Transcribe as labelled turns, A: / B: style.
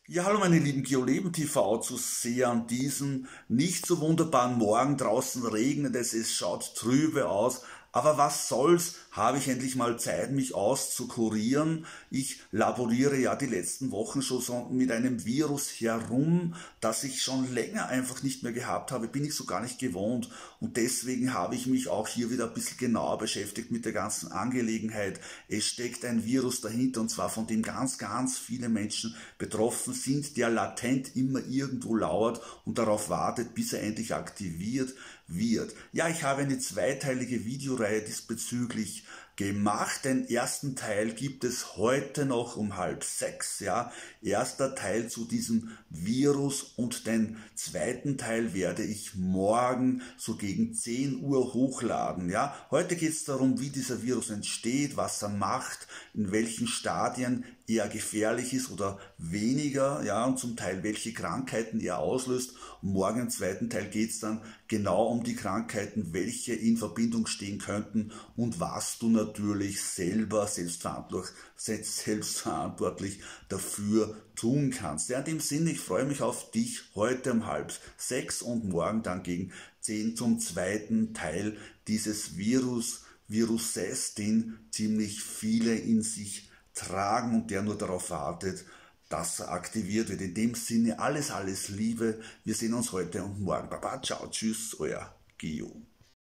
A: Ja, hallo meine lieben GeoLeben TV-Zuseher an diesem nicht so wunderbaren Morgen. Draußen regnet es schaut trübe aus. Aber was soll's, habe ich endlich mal Zeit, mich auszukurieren. Ich laboriere ja die letzten Wochen schon so mit einem Virus herum, das ich schon länger einfach nicht mehr gehabt habe, bin ich so gar nicht gewohnt. Und deswegen habe ich mich auch hier wieder ein bisschen genauer beschäftigt mit der ganzen Angelegenheit. Es steckt ein Virus dahinter, und zwar von dem ganz viele Menschen betroffen sind, der latent immer irgendwo lauert und darauf wartet, bis er endlich aktiviert wird. Ja, ich habe eine zweiteilige Videoreihe diesbezüglich gemacht. Den ersten Teil gibt es heute noch um 5:30, ja. Erster Teil zu diesem Virus, und den zweiten Teil werde ich morgen so gegen 10 Uhr hochladen, ja. Heute geht es darum, wie dieser Virus entsteht, was er macht, in welchen Stadien er gefährlich ist oder weniger, ja, und zum Teil welche Krankheiten er auslöst. Und morgen im zweiten Teil geht es dann genau um die Krankheiten, welche in Verbindung stehen könnten und was du natürlich selber selbstverantwortlich dafür tun kannst. Ja, in dem Sinne, ich freue mich auf dich heute um 5:30 und morgen dann gegen 10 zum zweiten Teil dieses Viruses, den ziemlich viele in sich tragen und der nur darauf wartet, dass er aktiviert wird. In dem Sinne, alles Liebe. Wir sehen uns heute und morgen. Baba, ciao, tschüss, euer Gio.